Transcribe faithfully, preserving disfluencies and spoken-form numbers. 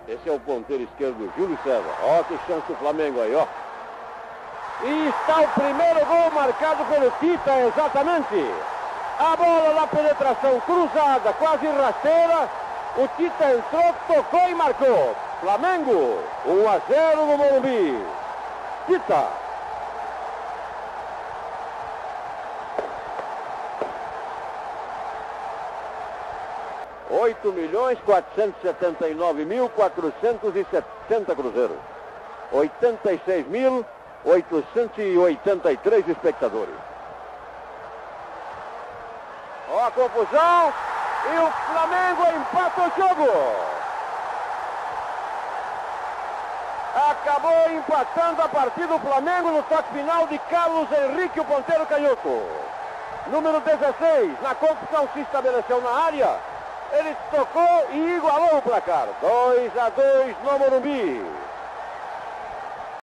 Esse é o ponteiro esquerdo, Júlio César. Ó, que chance do Flamengo aí, ó. E está o primeiro gol marcado pelo Tita, exatamente. A bola na penetração cruzada, quase rasteira. O Tita entrou, tocou e marcou. Flamengo, um a zero no Morumbi. Tita. oito milhões quatrocentos e setenta e nove mil quatrocentos e setenta cruzeiros. oitenta e seis mil oitocentos e oitenta e três espectadores. Ó a confusão. E o Flamengo empata o jogo. Acabou empatando a partida o Flamengo no toque final de Carlos Henrique, o ponteiro canhoto. Número dezesseis, na confusão se estabeleceu na área. Ele tocou e igualou o placar. dois a dois no Morumbi.